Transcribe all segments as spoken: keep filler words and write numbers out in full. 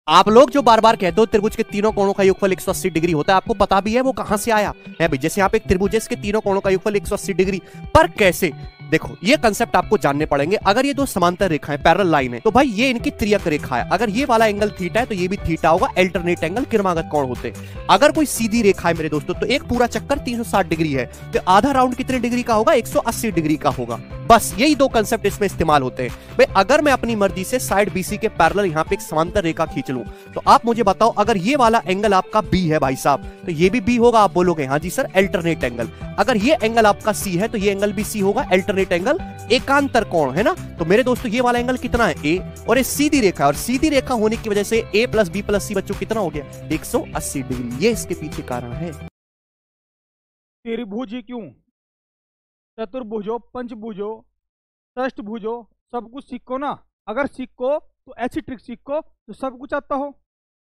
आप लोग जो बार बार कहते हो त्रिभुज के तीनों कोणों का योगफल एक सौ अस्सी डिग्री होता है, आपको पता भी है वो कहां से आया है भाई? जैसे यहाँ पे एक त्रिभुज है, इसके तीनों कोणों का योगफल एक सौ अस्सी डिग्री, पर कैसे? देखो ये कंसेप्ट आपको जानने पड़ेंगे। अगर ये दो समांतर रेखाएं पैरेलल लाइन है तो भाई ये इनकी त्रियक रेखा है। अगर ये वाला एंगल थीटा है तो ये भी थीटा होगा, अल्टरनेट एंगल क्रमागत कोण होते हैं। अगर कोई सीधी रेखा है मेरे दोस्तों तो एक पूरा चक्कर तीन सौ साठ डिग्री है, तो आधा राउंड कितने डिग्री का होगा? एक सौ अस्सी डिग्री का होगा। बस यही दो कंसेप्ट इसमें इस्तेमाल होते हैं भाई। अगर मैं अपनी मर्जी से साइड बीसी के पैरेलल यहाँ पे एक समांतर रेखा खींच लूं तो आप मुझे बताओ, अगर ये वाला एंगल आपका बी है भाई साहब तो ये भी बी होगा? आप बोलोगे हाँ जी सर, अल्टरनेट एंगल। अगर ये एंगल आपका सी है तो ये एंगल भी सी होगा, अल्टरनेट एंगल, एकांतर कोण है ना। तो मेरे दोस्तों ये वाला एंगल कितना है? ए, और ये सीधी रेखा, और सीधी रेखा होने की वजह से A plus B plus C बच्चों कितना हो गया? एक सौ अस्सी डिग्री। ये इसके पीछे कारण है। त्रिभुज क्यों, चतुर्भुजो, पंचभुजो, षष्ठभुजो, सब कुछ सीखो ना। अगर सीखो तो ऐसी ट्रिक सीखो तो सब कुछ आता हो।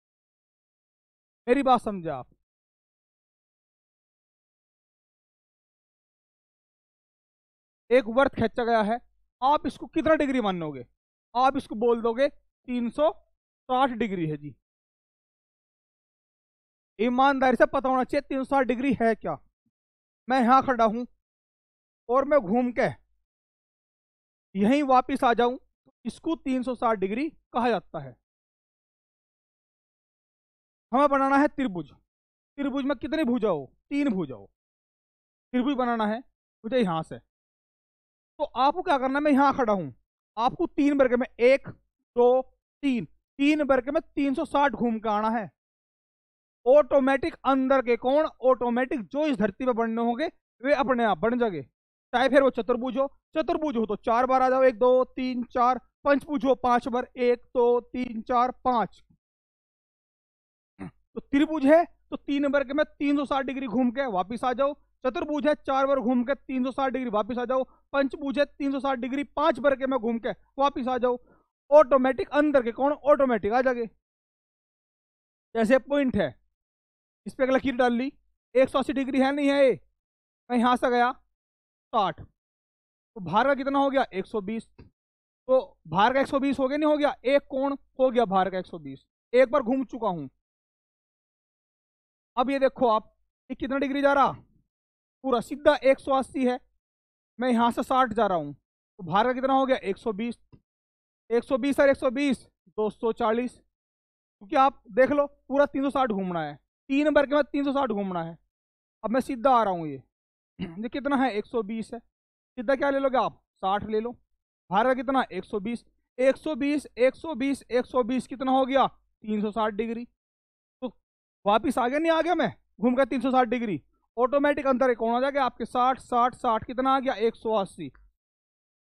मेरी बात समझे आप? एक वर्त खींचा गया है, आप इसको कितना डिग्री मानोगे? आप इसको बोल दोगे तीन सौ साठ डिग्री है जी। ईमानदारी से पता होना चाहिए तीन सौ साठ डिग्री है क्या। मैं यहां खड़ा हूं और मैं घूम के यहीं वापस आ जाऊं तो इसको तीन सौ साठ डिग्री कहा जाता है। हमें बनाना है त्रिभुज। त्रिभुज में कितनी भुजा हो? तीन भुजा हो। त्रिभुज बनाना है मुझे यहां से, तो आपको क्या करना है? मैं यहां खड़ा हूं, आपको तीन वर्ग में, एक दो तीन, तीन वर्ग में तीन सौ साठ घूम के आना है। ऑटोमेटिक अंदर के कोण ऑटोमेटिक जो इस धरती पे बनने होंगे वे अपने आप बन जाएंगे। चाहे फिर वो चतुर्भुज हो, चतुर्भुज हो तो चार बार आ जाओ, एक दो तीन चार। पंचभुज हो पांच बार, एक दो तीन चार पांच। तो त्रिभुज है तो तीन वर्ग में तीन सौ साठ डिग्री घूम के वापिस आ जाओ। चतुर्भुज है चार बार घूम के तीन सौ साठ डिग्री वापिस आ जाओ। पंचभुज है तीन सौ साठ डिग्री पांच वर्ग में घूम के वापिस आ जाओ। ऑटोमेटिक अंदर के कोण ऑटोमेटिक आ जाएंगे। जैसे पॉइंट है, इस पे लकीर डाल ली, एक सौ अस्सी डिग्री है नहीं है ये, मैं यहां से गया साठ, तो भार का कितना हो गया? एक सौ बीस। तो भार का एक सौ बीस हो गया नहीं हो गया? एक कोण हो गया भार का एक सौ बीस। एक बार घूम चुका हूं। अब ये देखो आप, ये कितना डिग्री जा रहा? पूरा सीधा एक सौ अस्सी है, मैं यहां से साठ जा रहा हूं, तो भार का कितना हो गया? एक सौ बीस। एक सौ बीस और एक सौ बीस दो सौ चालीस। क्योंकि आप देख लो पूरा तीन सौ साठ घूमना है, तीन वर्ग में तीन सौ साठ घूमना है। अब मैं सीधा आ रहा हूँ, ये ये कितना है? एक सौ बीस है। सीधा क्या ले लोगे आप? साठ ले लो। भार का कितना? एक सौ बीस। एक सौ बीस एक सौ बीस एक सौ बीस कितना हो गया? तीन सौ साठ डिग्री। तो वापिस आ गया नहीं आ गया? मैं घूम कर तीन सौ साठ डिग्री, ऑटोमेटिक अंतर कौन आ जाएगा आपके? साठ साठ साठ कितना आ गया? एक सौ अस्सी।